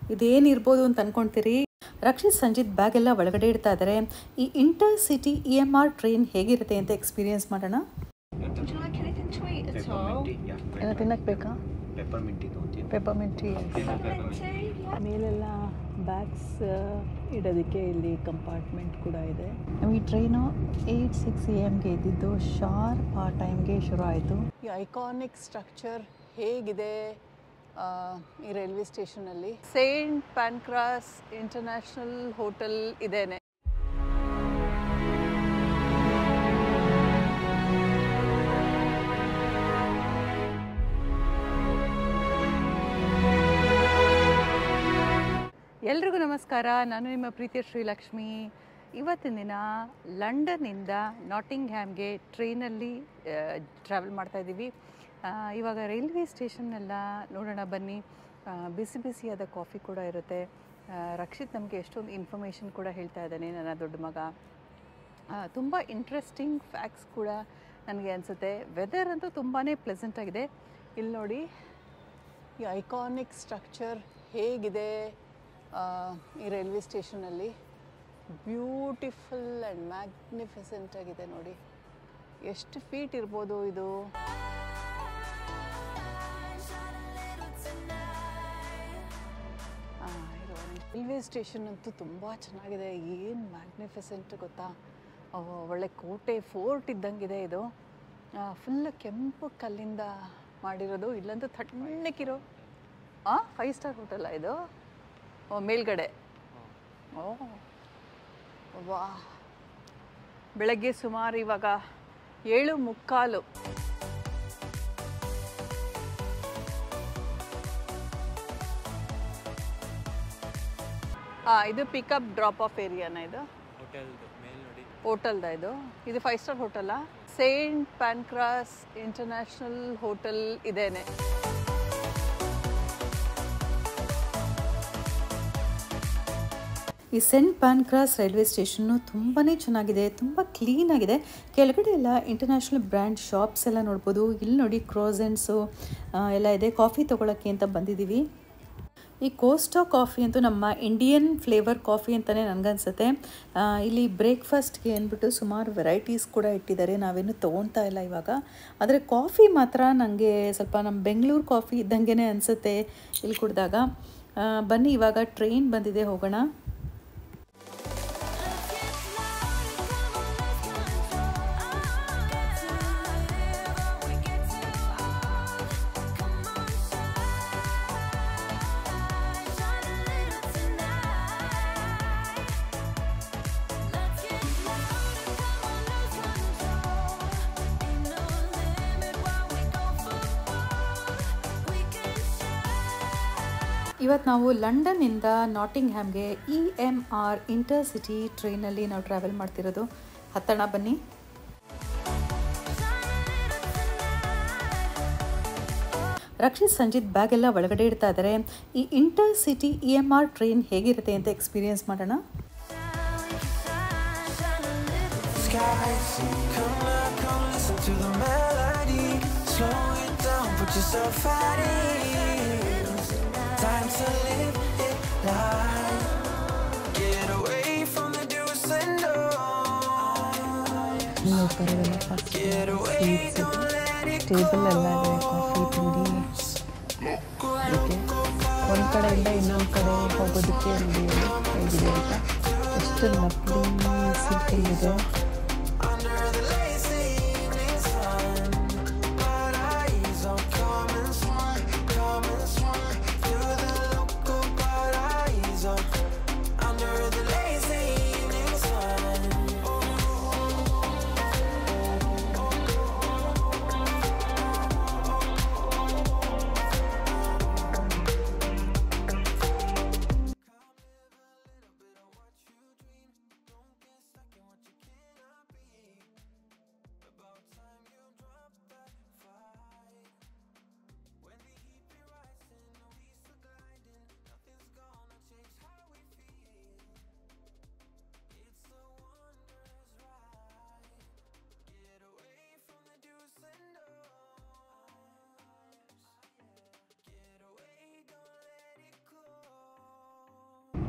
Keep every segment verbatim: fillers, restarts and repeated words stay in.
ಇದೇನಿರ್ಬೋದು ಅಂತ ಅನ್ಕೊಂತೀರಿ. ರಕ್ಷಿತ್ ಸಂಜಿತ್ ಬ್ಯಾಗ್ ಎಲ್ಲ ಒಳಗಡೆ ಇಡ್ತಾ ಇದ್ದಾರೆ. ಈ intercity E M R train ಹೇಗಿರುತ್ತೆ ಅಂತ ಎಕ್ಸ್ಪೀರಿಯನ್ಸ್ ಮಾಡೋಣ. ಏನೋ ತಿನ್ನಕ್ಕೆ ಬೇಕಾ? ಪೆಪ್ಪರ್ಮೆಂಟಿ. ಮೇಲೆಲ್ಲ ಬ್ಯಾಗ್ಸ್ ಇಡೋದಕ್ಕೆ ಇಲ್ಲಿ ಕಂಪಾರ್ಟ್ಮೆಂಟ್ ಕೂಡ ಇದೆ. ಈ ಟ್ರೈನು ಏಯ್ಟ್ ಸಿಕ್ಸ್ ಎ ಎಮ್ಗೆ ಇದ್ದಿದ್ದು ಶಾರ್ಪ್ ಆ ಟೈಮ್ಗೆ ಶುರು ಆಯಿತು. ಈ ಐಕಾನಿಕ್ ಸ್ಟ್ರಕ್ಚರ್ ಹೇಗಿದೆ ಈ ರೈಲ್ವೆ ಸ್ಟೇಷನಲ್ಲಿ. ಸೇಂಟ್ ಪ್ಯಾನ್ಕ್ರಾಸ್ ಇಂಟರ್ನ್ಯಾಷನಲ್ ಹೋಟೆಲ್ ಇದೇನೆ. ಎಲ್ರಿಗೂ ನಮಸ್ಕಾರ. ನಾನು ನಿಮ್ಮ ಪ್ರೀತಿಯ ಶ್ರೀಲಕ್ಷ್ಮಿ. ಇವತ್ತಿನ ದಿನ ಲಂಡನ್ನಿಂದ ನಾಟಿಂಗ್ ಹ್ಯಾಮ್ಗೆ ಟ್ರೈನಲ್ಲಿ ಟ್ರಾವೆಲ್ ಮಾಡ್ತಾಯಿದ್ದೀವಿ. ಇವಾಗ ರೈಲ್ವೆ ಸ್ಟೇಷನ್ನೆಲ್ಲ ನೋಡೋಣ ಬನ್ನಿ. ಬಿಸಿ ಬಿಸಿಯಾದ ಕಾಫಿ ಕೂಡ ಇರುತ್ತೆ. ರಕ್ಷಿತ್ ನಮಗೆ ಎಷ್ಟೊಂದು ಇನ್ಫಾರ್ಮೇಷನ್ ಕೂಡ ಹೇಳ್ತಾ ಇದ್ದಾನೆ, ನನ್ನ ದೊಡ್ಡ ಮಗ. ತುಂಬ ಇಂಟ್ರೆಸ್ಟಿಂಗ್ ಫ್ಯಾಕ್ಟ್ಸ್ ಕೂಡ ನನಗೆ ಅನಿಸುತ್ತೆ. ವೆದರ್ ಅಂತೂ ತುಂಬಾ ಪ್ಲೆಸೆಂಟ್ ಆಗಿದೆ. ಇಲ್ಲಿ ನೋಡಿ, ಈ ಐಕಾನಿಕ್ ಸ್ಟ್ರಕ್ಚರ್ ಹೇಗಿದೆ ಈ ರೈಲ್ವೆ ಸ್ಟೇಷನಲ್ಲಿ. ಬ್ಯೂಟಿಫುಲ್ ಆ್ಯಂಡ್ ಮ್ಯಾಗ್ನಿಫಿಸೆಂಟ್ ಆಗಿದೆ ನೋಡಿ. ಎಷ್ಟು ಫೀಟ್ ಇರ್ಬೋದು ಇದು? ರೈಲ್ವೆ ಸ್ಟೇಷನ್ ಅಂತೂ ತುಂಬ ಚೆನ್ನಾಗಿದೆ. ಏನು ಮ್ಯಾಗ್ನಿಫಿಸೆಂಟ್ ಗೊತ್ತಾ? ಒಳ್ಳೆ ಕೋಟೆ, ಫೋರ್ಟ್ ಇದ್ದಂಗಿದೆ ಇದು. ಫುಲ್ ಕೆಂಪು ಕಲ್ಲಿಂದ ಮಾಡಿರೋದು. ಇಲ್ಲಂತೂ ತಣ್ಣಕ್ಕಿರೋ ಹಾಂ ಫೈವ್ ಸ್ಟಾರ್ ಹೋಟೆಲ್ಲ ಇದು. ಮೇಲ್ಗಡೆ. ಓ ವಾ. ಬೆಳಗ್ಗೆ ಸುಮಾರು ಇವಾಗ ಏಳು ಮುಕ್ಕಾಲು. ಹಾಂ, ಇದು ಪಿಕಪ್ ಡ್ರಾಪ್ ಆಫ್ ಏರಿಯಾನ ಇದು? ಹೋಟೆಲ್ದ ಇದು? ಇದು ಫೈವ್ ಸ್ಟಾರ್ ಹೋಟೆಲ್ಲ? ಸೇಂಟ್ ಪ್ಯಾನ್ಕ್ರಾಸ್ ಇಂಟರ್ನ್ಯಾಷನಲ್ ಹೋಟೆಲ್ ಇದೇನೆ. ಈ ಸೆಂಟ್ ಪ್ಯಾನ್ಕ್ರಾಸ್ ರೈಲ್ವೆ ಸ್ಟೇಷನ್ನು ತುಂಬಾ ಚೆನ್ನಾಗಿದೆ, ತುಂಬ ಕ್ಲೀನಾಗಿದೆ. ಕೆಳಗಡೆ ಎಲ್ಲ ಇಂಟರ್ನ್ಯಾಷನಲ್ ಬ್ರ್ಯಾಂಡ್ ಶಾಪ್ಸ್ ಎಲ್ಲ ನೋಡ್ಬೋದು. ಇಲ್ಲಿ ನೋಡಿ ಕ್ರೋಸೆಂಟ್ಸು ಎಲ್ಲ ಇದೆ. ಕಾಫಿ ತೊಗೊಳಕ್ಕೆ ಅಂತ ಬಂದಿದ್ದೀವಿ. ಈ ಕೋಸ್ಟಾ ಕಾಫಿ ಅಂತೂ ನಮ್ಮ ಇಂಡಿಯನ್ ಫ್ಲೇವರ್ ಕಾಫಿ ಅಂತಲೇ ನನಗನ್ಸುತ್ತೆ. ಇಲ್ಲಿ ಬ್ರೇಕ್ಫಾಸ್ಟ್ಗೆ ಅಂದ್ಬಿಟ್ಟು ಸುಮಾರು ವೆರೈಟೀಸ್ ಕೂಡ ಇಟ್ಟಿದ್ದಾರೆ. ನಾವೇನು ತೊಗೊತಾ ಇಲ್ಲ ಇವಾಗ. ಆದರೆ ಕಾಫಿ ಮಾತ್ರ ನನಗೆ ಸ್ವಲ್ಪ ನಮ್ಮ ಬೆಂಗಳೂರು ಕಾಫಿ ಇದ್ದಂಗೆ ಅನಿಸುತ್ತೆ ಇಲ್ಲಿ ಕುಡಿದಾಗ. ಬನ್ನಿ, ಇವಾಗ ಟ್ರೈನ್ ಬಂದಿದೆ, ಹೋಗೋಣ. ಇವತ್ತು ನಾವು ಲಂಡನ್ನಿಂದ ನಾಟಿಂಗ್ ಹ್ಯಾಮ್ಗೆ E M R intercity ಟ್ರೈನಲ್ಲಿ ನಾವು ಟ್ರಾವೆಲ್ ಮಾಡ್ತಿರೋದು. ಹತ್ತಣ ಬನ್ನಿ. ರಕ್ಷಿತ್ ಸಂಜಿತ್ ಬ್ಯಾಗ್ ಎಲ್ಲ ಒಳಗಡೆ ಇಡ್ತಾ ಇದ್ದಾರೆ. ಈ intercity E M R train ಹೇಗಿರುತ್ತೆ ಅಂತ ಎಕ್ಸ್ಪೀರಿಯನ್ಸ್ ಮಾಡೋಣ. Time to live it life. Get away from the do's and don'ts. Get away, don't let it go. Table ಎಲ್ಲ ಇದೆ, ಕಾಫಿ ತಿಂಡಿ. ಒಂದು ಕಡೆಯಿಂದ ಇನ್ನೊಂದು ಕಡೆ ಹೋಗೋದಕ್ಕೆ ಹೇಗಿದೆ ಅಂತ. ಎಷ್ಟು ಲವ್ಲಿ ಸೀಟಿಂಗ್ ಇದೆ.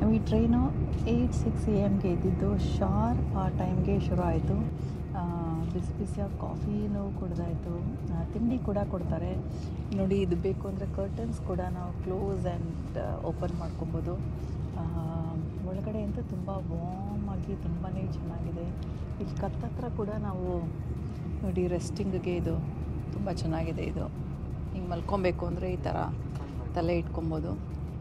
ಈ ಟ್ರೈನು ಏಯ್ಟ್ ಸಿಕ್ಸ್ ಎ ಎಮ್ಗೆ ಇದ್ದಿದ್ದು ಶಾರ್ಪ್ ಆ ಟೈಮ್ಗೆ ಶುರು ಆಯಿತು. ಬಿಸಿ ಬಿಸಿಯಾಗಿ ಕಾಫಿನೂ ಕುಡ್ದಾಯಿತು, ತಿಂಡಿ ಕೂಡ ಕೊಡ್ತಾರೆ ನೋಡಿ. ಇದು ಬೇಕು ಅಂದರೆ ಕರ್ಟನ್ಸ್ ಕೂಡ ನಾವು ಕ್ಲೋಸ್ ಆ್ಯಂಡ್ ಓಪನ್ ಮಾಡ್ಕೊಬೋದು. ಒಳಗಡೆ ಅಂತೂ ತುಂಬ ವಾರ್ಮ್ ಆಗಿ ತುಂಬಾ ಚೆನ್ನಾಗಿದೆ. ಇಲ್ಲಿ ಕತ್ತತ್ರ ಕೂಡ ನಾವು ನೋಡಿ ರೆಸ್ಟಿಂಗ್ಗೆ ಇದು ತುಂಬ ಚೆನ್ನಾಗಿದೆ. ಇದು ಹಿಂಗೆ ಮಲ್ಕೊಬೇಕು ಅಂದರೆ ಈ ಥರ ತಲೆ ಇಟ್ಕೊಬೋದು.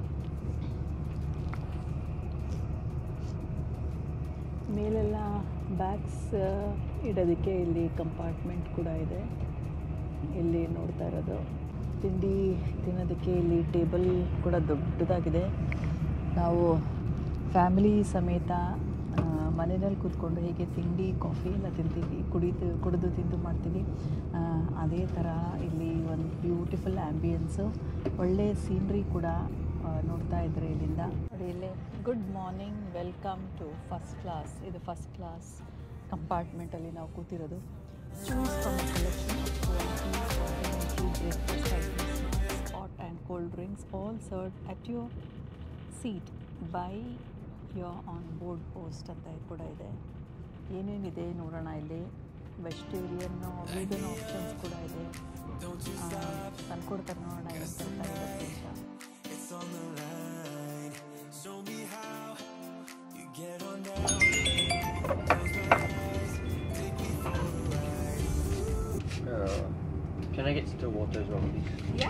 ಮೇಲೆಲ್ಲ ಬ್ಯಾಗ್ಸ್ ಇಡೋದಕ್ಕೆ ಇಲ್ಲಿ ಕಂಪಾರ್ಟ್ಮೆಂಟ್ ಕೂಡ ಇದೆ. ಇಲ್ಲಿ ನೋಡ್ತಾ ಇರೋದು ತಿಂಡಿ ತಿನ್ನೋದಕ್ಕೆ ಇಲ್ಲಿ ಟೇಬಲ್ ಕೂಡ ದೊಡ್ಡದಾಗಿದೆ. ನಾವು ಫ್ಯಾಮಿಲಿ ಸಮೇತ ಮನೆಯಲ್ಲಿ ಕೂತ್ಕೊಂಡು ಹೇಗೆ ತಿಂಡಿ ಕಾಫಿ ಎಲ್ಲ ತಿಂತೀವಿ, ಕುಡಿದು ಕುಡಿದು ತಿಂದು ಮಾಡ್ತೀವಿ, ಅದೇ ಥರ ಇಲ್ಲಿ ಒಂದು ಬ್ಯೂಟಿಫುಲ್ ಆ್ಯಂಬಿಯನ್ಸು, ಒಳ್ಳೆ ಸೀನ್ರಿ ಕೂಡ ನೋಡ್ತಾ ಇದ್ದರೆ ಇಲ್ಲಿಂದ. ಇಲ್ಲಿ good morning, welcome to first class. ಇದು ಫಸ್ಟ್ ಕ್ಲಾಸ್ ಕಂಪಾರ್ಟ್ಮೆಂಟಲ್ಲಿ ನಾವು ಕೂತಿರೋದು. Choose from collection of quality breakfast items, hot and cold drinks, all served at your seat by your on board host ಅಂತ ಕೂಡ ಇದೆ. ಏನೇನಿದೆ ನೋಡೋಣ. ಇಲ್ಲಿ ವೆಜಿಟೇರಿಯನ್ನು ವೀಗನ್ ಆಪ್ಷನ್ಸ್ ಕೂಡ ಇದೆ. ತಂದ್ಕೊಡ್ತಾರೆ ನೋಡೋಣ ಇವತ್ತು ದೇಶ. Uh, can I get still water as well, please? Yeah.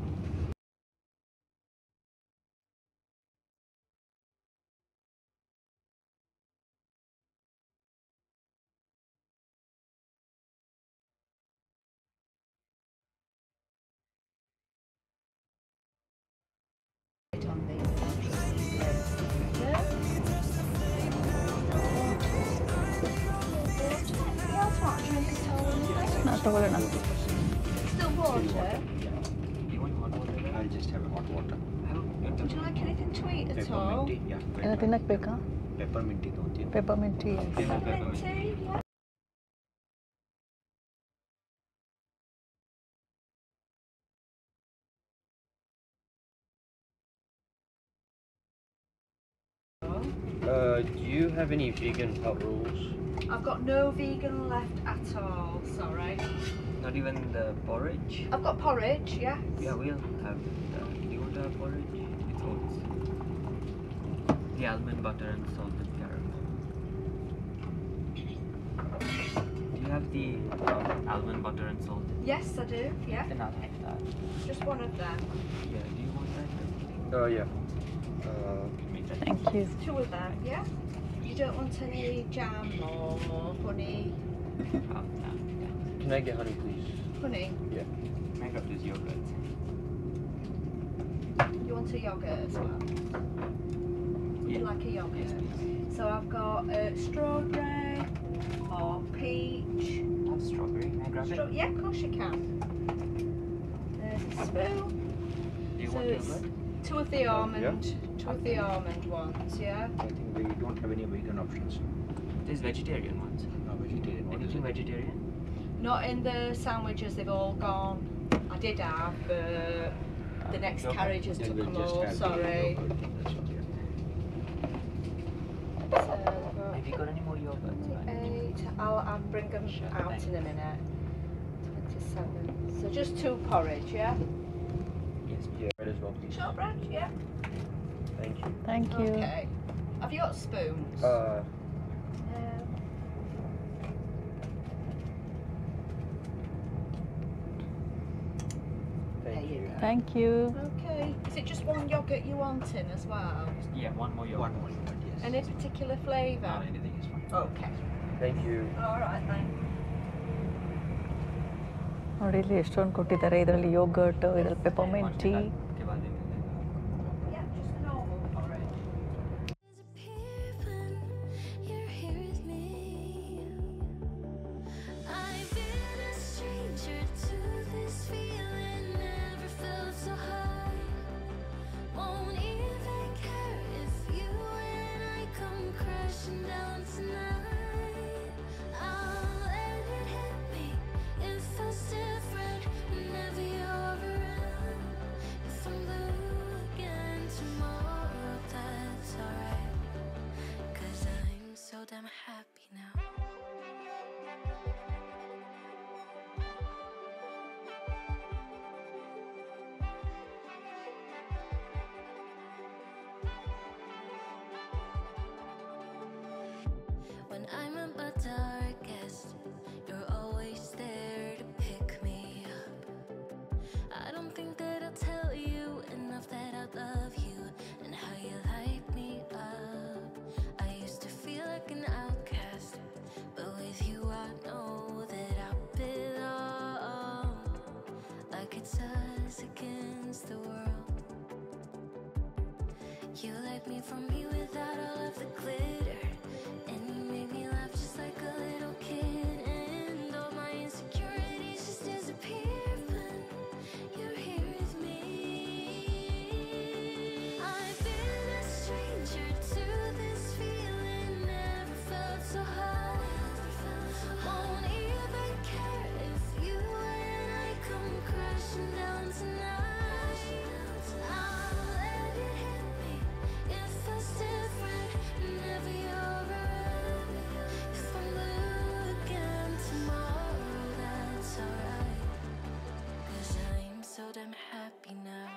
ತಗೊಳ್ಳೋಣ. Still water? Do you want hot water? I'll just have a hot water. Would you like anything to eat at all? Peppermint tea, yeah. ಏನೋ ತಿನ್ನಕ್ಕೆ ಬೇಕಾ? Peppermint tea, don't you? Peppermint tea. Peppermint tea? Yeah. Uh, do you have any vegan pot rolls? I've got no vegan left at all, sorry. Not even the porridge? I've got porridge, yes. Yeah, we'll have that. Do you want to have porridge? It's oats. The almond butter and salted caramel. Do you have the um, almond butter and salt? Yes, I do, yeah. Then I'll have that. Just one of them. Yeah, do you want that? Uh, yeah. Uh, give me that. Thank you. Two of them, yeah? You don't want any jam or honey? Um, no. Can I get honey, please? Honey? Yeah. Can I grab this yogurt? You want a yoghurt as well? Would you Yeah. like a yoghurt? Yes, please. So I've got uh, strawberry or peach. I have strawberry. Can I grab Stra- yeah, of course you can. There's a spoon. it? Do you So want it's yogurt? two of the Yeah. almond, two of the almond ones, yeah? I think we don't have any vegan options. There's vegetarian ones. No vegetarian. What is Anything it? vegetarian? Not in the sandwiches, they've all gone. I did have, but the next Yogurt? carriage has Yeah, took we'll them just all, have the sorry. yogurt, that's all, yeah. So, Have you got any more yogurt? twenty-eight, I'll, I'll bring them Sure, out thank in a minute. twenty-seven. So just two porridge, yeah? Yes. Yeah, bread as well, please. Shortbread, yeah? Thank you. Thank you. Okay. Have you got spoons? Uh, Um, thank There you you. go. Thank you. okay. Is it just one yoghurt you want in as well? Yeah, one more yogurt. One more yogurt, yes. Any particular flavour? No, anything is fine. Okay. Thank you. All right, thanks. ನೋಡಿ ಇಲ್ಲಿ ಎಷ್ಟೊಂದು ಕೊಟ್ಟಿದ್ದಾರೆ. ಇದರಲ್ಲಿ yoghurt, ಇದರಲ್ಲಿ peppermint tea. Yeah, just a normal porridge. Disappear when you're here with me. I've been a stranger to this feeling, never felt so high. Won't even care if you and I come crashing down tonight. I'll let it hit me if I step right whenever you're around. If darkest, you're always there to pick me up. I don't think that I'll tell you enough that I love you and how you light me up. I used to feel like an outcast, but with you I know that I belong. Like it's us against the world. You like me from me without all of the glitter, and you make me laugh just like a little kid. And all my insecurities just disappear when you're here with me. I've been a stranger to this feeling, never felt so high. Won't even care if you and I come crashing down tonight. I'll let it hit me if it's different, never you're around. If I'm blue again tomorrow, that's alright, 'cause I'm so damn happy now.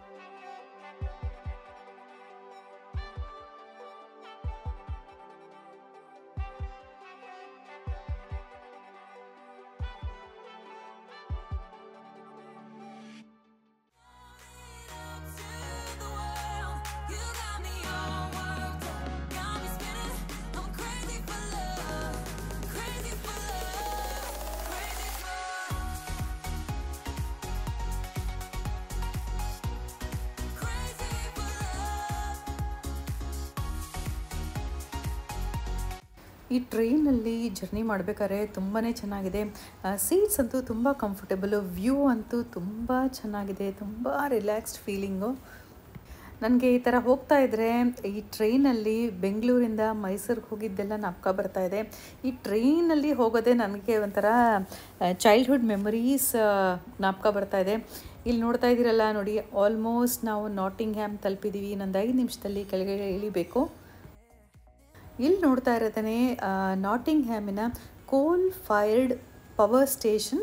ಈ ಟ್ರೈನಲ್ಲಿ journey ಮಾಡಬೇಕಾದ್ರೆ ತುಂಬಾ ಚೆನ್ನಾಗಿದೆ. Seats ಅಂತೂ ತುಂಬ comfortable, view ಅಂತೂ ತುಂಬ ಚೆನ್ನಾಗಿದೆ, ತುಂಬ ರಿಲ್ಯಾಕ್ಸ್ಡ್ ಫೀಲಿಂಗು. ನನಗೆ ಈ ಥರ ಹೋಗ್ತಾ ಇದ್ದರೆ ಈ ಟ್ರೈನಲ್ಲಿ ಬೆಂಗಳೂರಿಂದ ಮೈಸೂರಿಗೆ ಹೋಗಿದ್ದೆಲ್ಲ ಜ್ಞಾಪಕ ಬರ್ತಾಯಿದೆ. ಈ ಟ್ರೈನಲ್ಲಿ ಹೋಗೋದೇ ನನಗೆ ಒಂಥರ ಚೈಲ್ಡ್ಹುಡ್ ಮೆಮೊರೀಸ್ ಜ್ಞಾಪಕ ಬರ್ತಾಯಿದೆ. ಇಲ್ಲಿ ನೋಡ್ತಾ ಇದ್ದೀರಲ್ಲ ನೋಡಿ, ಆಲ್ಮೋಸ್ಟ್ ನಾವು ನಾಟಿಂಗ್ ಹ್ಯಾಮ್ ತಲುಪಿದ್ದೀವಿ. ಇನ್ನೊಂದು ಐದು ನಿಮಿಷದಲ್ಲಿ ಕೆಳಗಡೆ ಇಳಿಬೇಕು. ಇಲ್ಲಿ ನೋಡ್ತಾ ಇರೋದೇ ನಾಟಿಂಗ್ ಹ್ಯಾಮಿನ coal fired power station.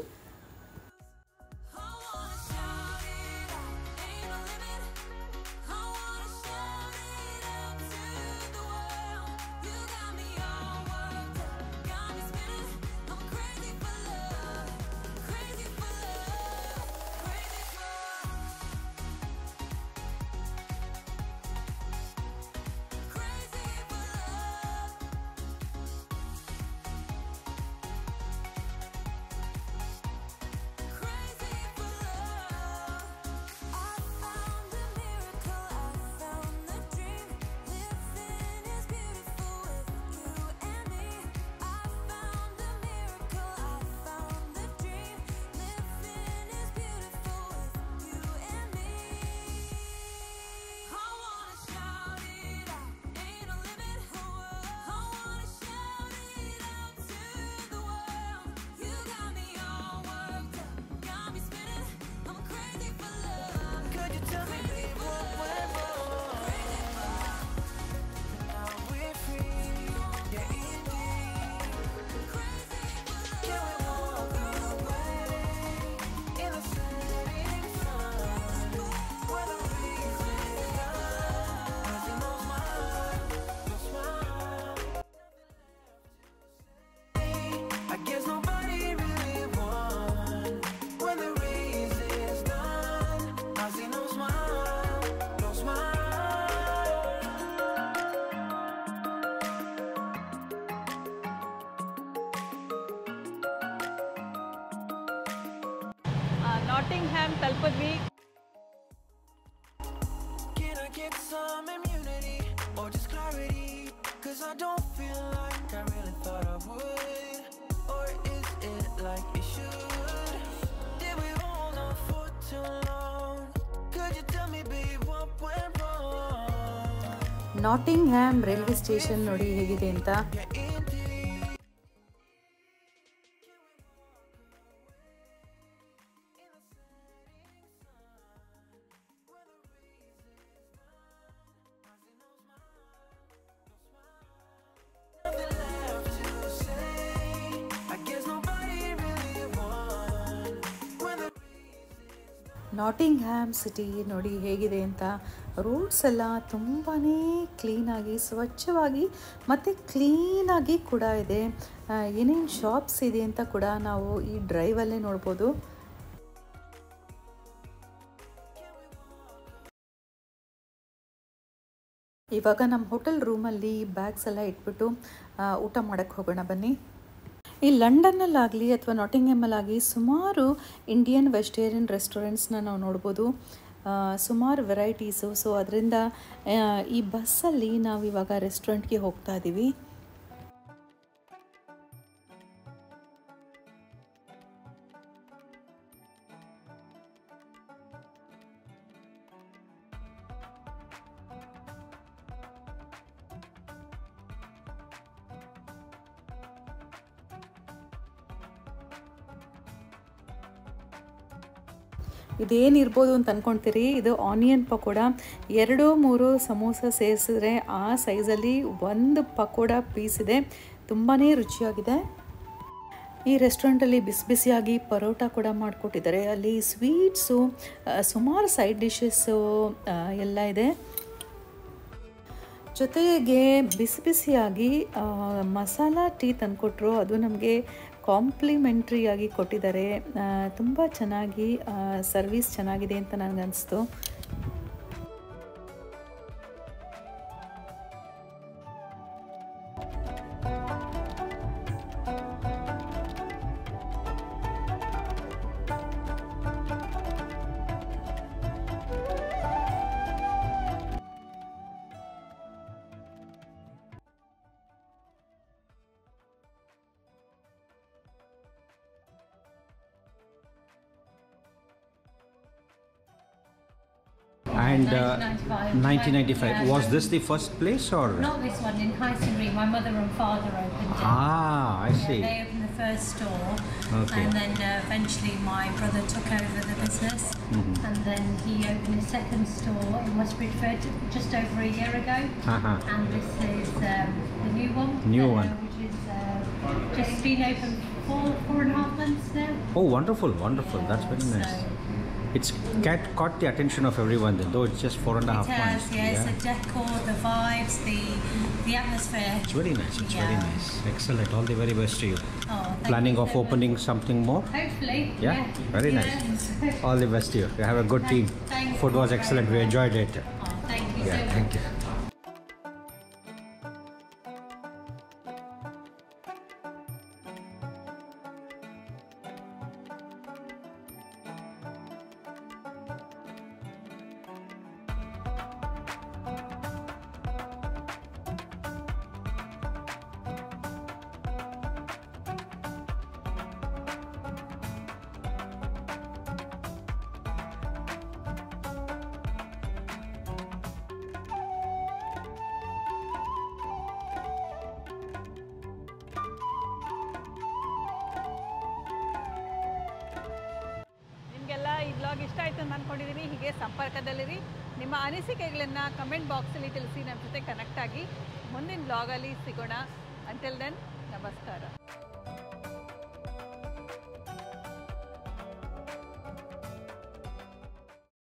Nottingham ತಲುಪಿದ್ವಿ. Can I get some immunity or just clarity? 'Cause I don't feel like I really thought I would. Or is it like it should? Did we hold on for too long? Could you tell me, babe, what went wrong? Nottingham railway station ನೋಡಿ ಹೇಗಿದೆ ಅಂತ. ನಾಟಿಂಗ್ ham city ನೋಡಿ ಹೇಗಿದೆ ಅಂತ. Roads ಎಲ್ಲ ತುಂಬಾ ಕ್ಲೀನಾಗಿ ಸ್ವಚ್ಛವಾಗಿ ಮತ್ತು ಕ್ಲೀನಾಗಿ ಕೂಡ ಇದೆ. ಏನೇನು ಶಾಪ್ಸ್ ಇದೆ ಅಂತ ಕೂಡ ನಾವು ಈ ಡ್ರೈವಲ್ಲೇ ನೋಡ್ಬೋದು. ಇವಾಗ ನಮ್ಮ ಹೋಟೆಲ್ ರೂಮಲ್ಲಿ ಬ್ಯಾಗ್ಸ್ ಎಲ್ಲ ಇಟ್ಬಿಟ್ಟು ಊಟ ಮಾಡೋಕ್ಕೆ ಹೋಗೋಣ ಬನ್ನಿ. ಈ ಲಂಡನ್ನಲ್ಲಾಗಲಿ ಅಥವಾ ನಾಟಿಂಗ್ಹ್ಯಾಮಲ್ಲಾಗಲಿ ಸುಮಾರು ಇಂಡಿಯನ್ ವೆಜಿಟೇರಿಯನ್ ರೆಸ್ಟೋರೆಂಟ್ಸ್ನ ನಾವು ನೋಡ್ಬೋದು. ಸುಮಾರು ವೆರೈಟೀಸು. ಸೊ ಅದರಿಂದ ಈ ಬಸ್ಸಲ್ಲಿ ನಾವು ಇವಾಗ ರೆಸ್ಟೋರೆಂಟ್ಗೆ ಹೋಗ್ತಾ ಇದ್ದೀವಿ. ಇದೇನಿರ್ಬೋದು ಅಂತ ಅಂದ್ಕೊಳ್ತೀರಿ, ಇದು ಆನಿಯನ್ ಪಕೋಡ. ಎರಡು ಮೂರು ಸಮೋಸ ಸೇರಿಸಿದ್ರೆ ಆ ಸೈಜಲ್ಲಿ ಒಂದು ಪಕೋಡ ಪೀಸ್ ಇದೆ. ತುಂಬಾ ರುಚಿಯಾಗಿದೆ. ಈ ರೆಸ್ಟೋರೆಂಟಲ್ಲಿ ಬಿಸಿ ಬಿಸಿಯಾಗಿ ಪರೋಟ ಕೂಡ ಮಾಡಿಕೊಟ್ಟಿದ್ದಾರೆ. ಅಲ್ಲಿ ಸ್ವೀಟ್ಸು, ಸುಮಾರು ಸೈಡ್ ಡಿಶಸ್ಸು ಎಲ್ಲ ಇದೆ. ಜೊತೆಗೆ ಬಿಸಿ ಬಿಸಿಯಾಗಿ ಮಸಾಲ ಟೀ ತಂದುಕೊಟ್ರು. ಅದು ನಮಗೆ ಕಾಂಪ್ಲಿಮೆಂಟ್ರಿಯಾಗಿ ಕೊಟ್ಟಿದ್ದಾರೆ. ತುಂಬ ಚೆನ್ನಾಗಿ ಸರ್ವಿಸ್ ಚೆನ್ನಾಗಿದೆ ಅಂತ ನನಗನ್ನಿಸ್ತು. And uh, nineteen ninety-five. Was this the first place or? Not this one, in Heisonbury. My mother and father opened it. Ah, I see. Yeah, they opened the first store. Okay. And then uh, eventually my brother took over the business. Mm-hmm. And then he opened a second store in West Bridgford just over a year ago. Uh-huh. And this is um, the new one. New uh, one. Which is uh, just been open four, four and a half months now. Oh, wonderful, wonderful. Yeah, That's very nice. so It's cat, caught the attention of everyone then, though it's just four and a half it has, months. yeah, it's the decor, the vibes, the the atmosphere. It's very nice. It's Yeah. very nice. Excellent. All the very best to you. Oh, thank Planning you of so much. opening something more? Hopefully. Yeah? Very Yeah. nice. All the best to you. You have a good team. Thank Food you was very excellent. We much. enjoyed it. Oh, thank you Yeah, so much. thank you. ನಿಮಗೆಲ್ಲ ಈ blog ಇಷ್ಟ ಆಯಿತು ಅಂತ ಅಂದ್ಕೊಂಡಿದ್ದೀನಿ. ಹೀಗೆ ಸಂಪರ್ಕದಲ್ಲಿರಿ. ನಿಮ್ಮ ಅನಿಸಿಕೆಗಳನ್ನು comment ಬಾಕ್ಸಲ್ಲಿ ತಿಳಿಸಿ, ನಮ್ಮ ಜೊತೆ ಕನೆಕ್ಟ್ ಆಗಿ ಮುಂದಿನ ಬ್ಲಾಗಲ್ಲಿ ಸಿಗೋಣ. ಅಂಟಿಲ್ ದೆನ್, ನಮಸ್ಕಾರ.